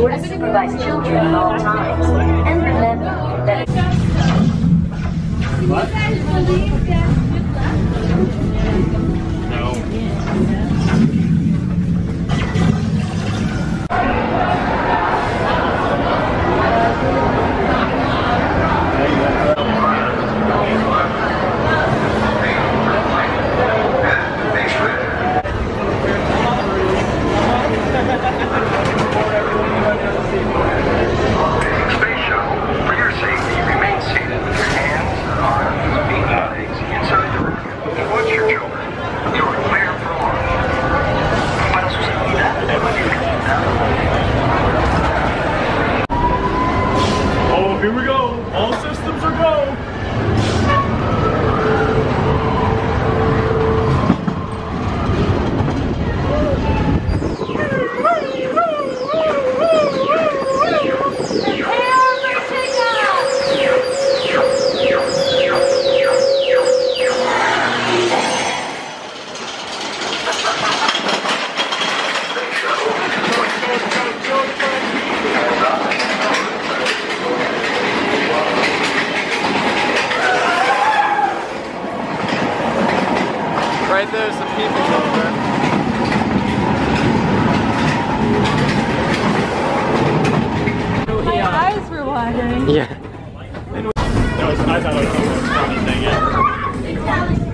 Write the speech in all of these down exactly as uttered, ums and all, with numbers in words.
sure to supervise children at all times. And remember that... What? Here we go! All systems are go! Right there's the people over. My eyes were watering. Yeah. That was, I thought it was the most funny thing ever.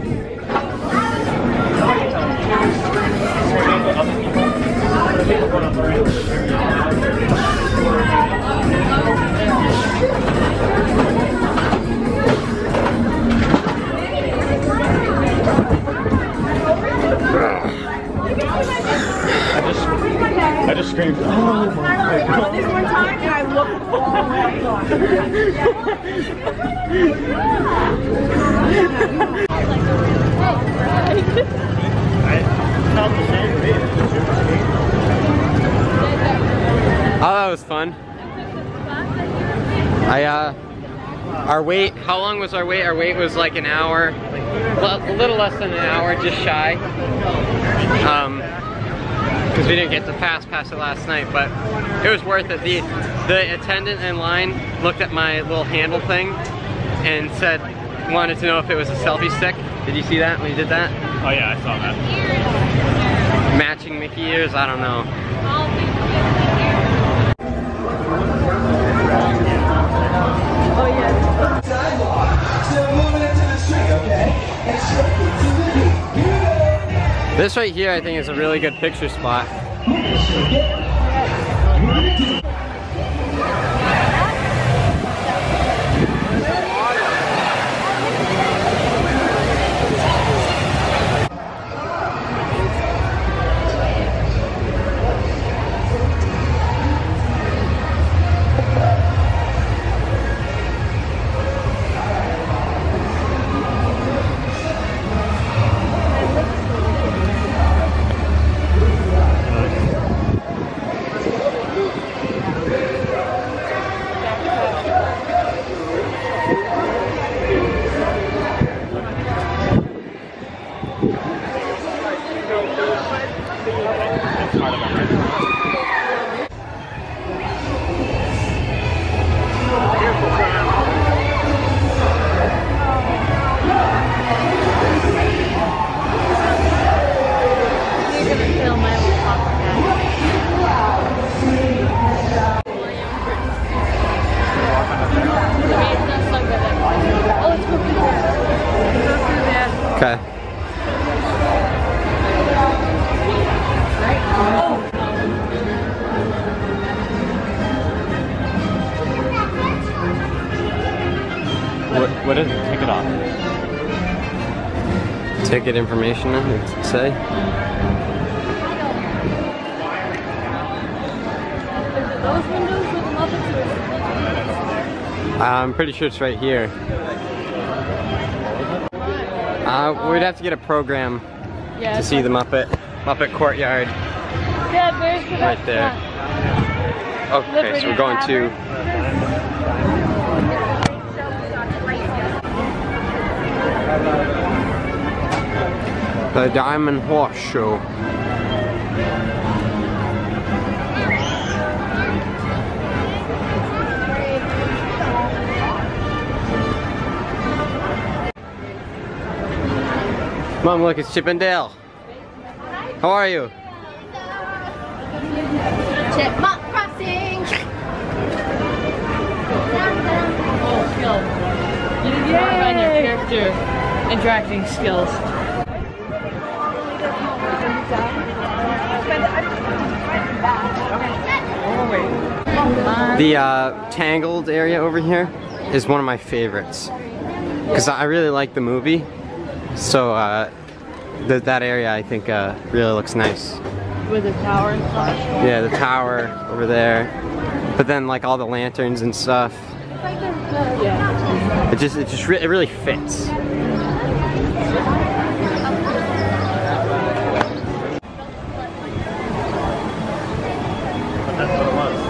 I just screamed, oh my God. This one time and I looked all the way across. I felt the same way. Oh, that was fun. I, uh, our wait, how long was our wait? Our wait was like an hour, a little less than an hour, just shy. Um, because we didn't get the fast pass it last night, but it was worth it. The, the attendant in line looked at my little handle thing and said, wanted to know if it was a selfie stick. Did you see that when you did that? Oh yeah, I saw that. Matching Mickey ears? I don't know. Oh yeah. This right here I think is a really good picture spot. Okay. What, what is it? Take it off. Ticket information, it'd say. Those windows with Muppets or I'm pretty sure it's right here. Uh, we'd have to get a program yeah, to see the Muppet Muppet Courtyard. Dad, where's the Right there. Okay, so we're going to the Diamond Horse Show. Mom, look, it's Chip and Dale. How are you? Chipmunk crossing. Oh, skills. You did work on your character interacting skills. The uh, Tangled area over here is one of my favorites because I really like the movie. So uh, th that area I think uh, really looks nice. With the tower and stuff. Yeah, the tower over there. But then like all the lanterns and stuff. Yeah. It just it just re it really fits. But that's what it was.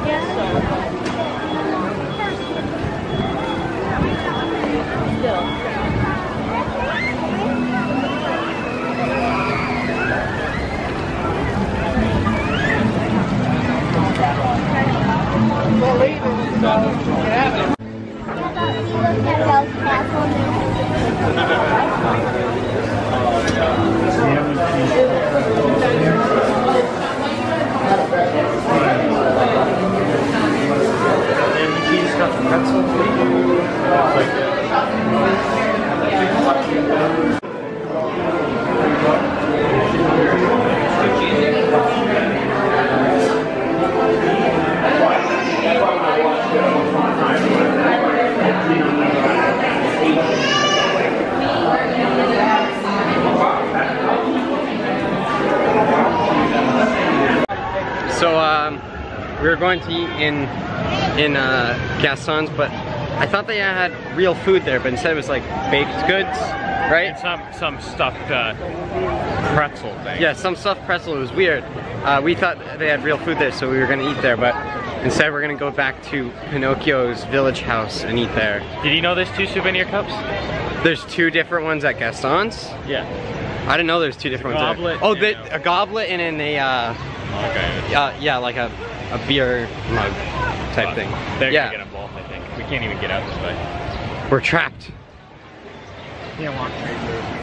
So um, we were going to eat in in uh, Gaston's, but I thought they had real food there, but instead it was like baked goods, right? And some some stuffed uh, pretzel thing. Yeah, some stuffed pretzel. It was weird. Uh, we thought they had real food there, so we were gonna eat there, but instead we're gonna go back to Pinocchio's village house and eat there. Did you know there's two souvenir cups? There's two different ones at Gaston's. Yeah. I didn't know there's two different ones. Goblet Oh, and the, a- a goblet and in a uh, Okay. uh, yeah, like a a beer mug type Uh, thing. They're yeah, gonna get them both, I think. We can't even get out this way. we're trapped. Can't walk straight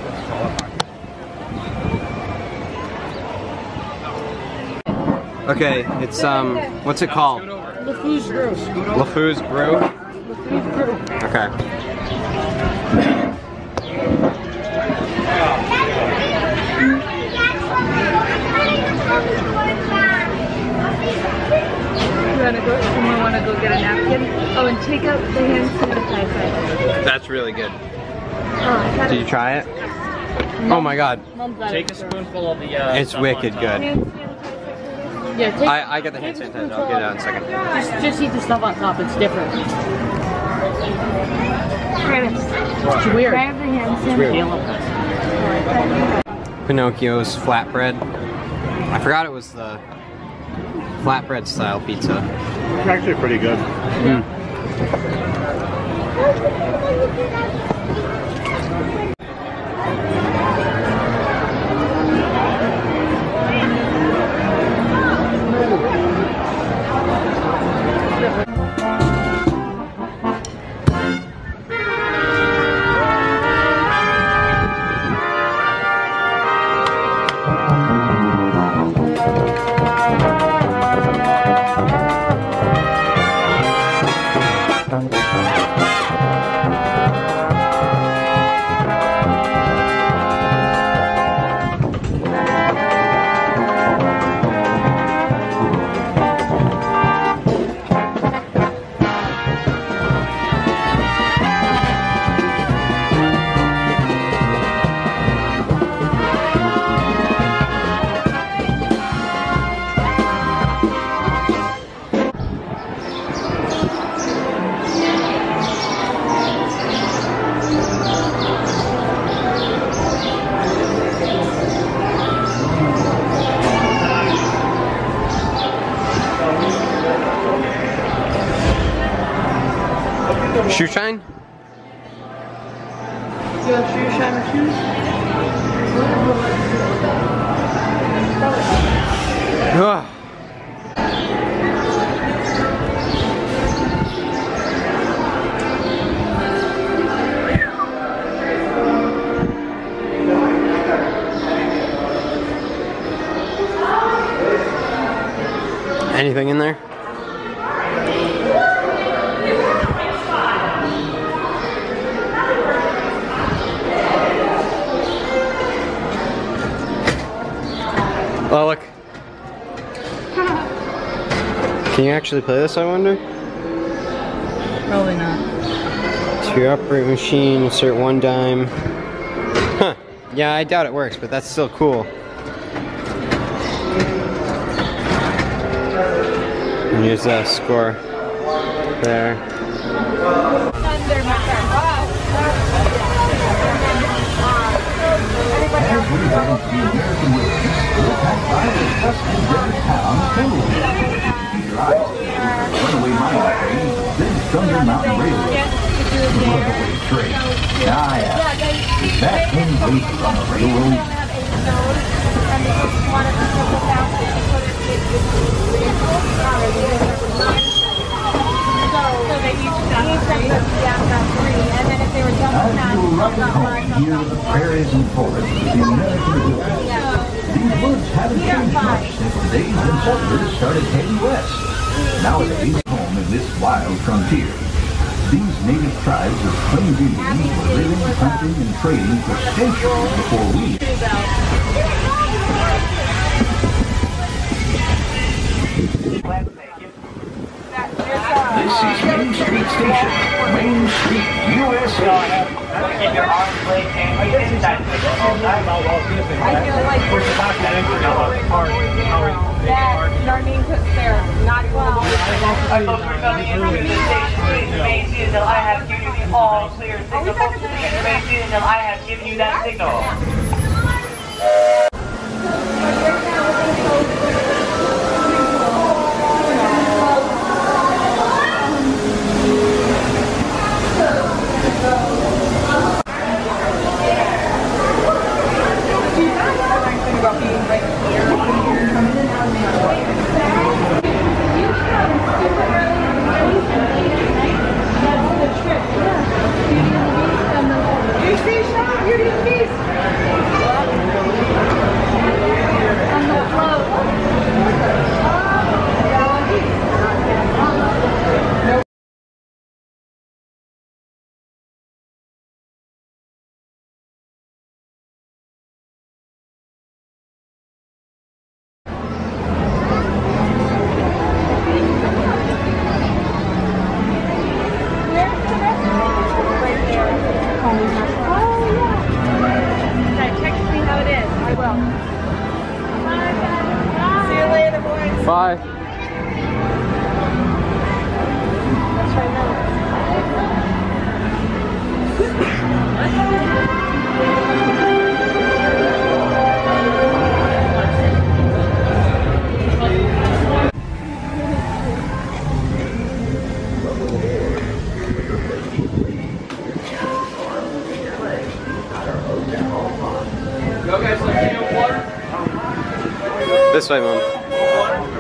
through. Okay, it's um, what's it called? LeFou's Brew. LeFou's Brew. LeFou's Brew. Okay. You wanna go? Someone wanna go get a napkin? Oh, and take out the hand sanitizer. That's really good. Oh, I Did you try it? Oh my god, Mom's got Take it. a spoonful of the uh, it's stuff wicked on top. good. Hand sanitizer. Yeah, take. I, I got the hand take a sanitizer, I'll spoonful get it of- out in a second. Just, just eat the stuff on top. It's different. It's weird. Grab the hand Weird. Pinocchio's flatbread. I forgot it was the flatbread style pizza. It's actually pretty good. Mm. Shoe shine? You want shoe shine or shoes? Ugh. Oh, look. Can you actually play this, I wonder? Probably not. To your upright machine, insert one dime. Huh. Yeah, I doubt it works, but that's still cool. And here's the score there. Runaway mine train, then Thunder Mountain Railroad. Runaway train. Ah, yeah. That came late from the railroad. As you ride home here in the prairies and forests of the American wilderness, these woods haven't changed much since the days when settlers started heading west. Nowadays, home in this wild frontier. These native tribes of Plains Indians were living, hunting, and trading for centuries before we. This is Main Street Station, Main Street, U S A. Keep your arms length and you did that all night. I feel like We're just talking that into the park. that, you know what I mean? Because they're not well. I thought we were coming in through the station. Please remain seated until I have given you the all clear signal. Please remain seated until I have given you that signal. Bye. This way, Mom.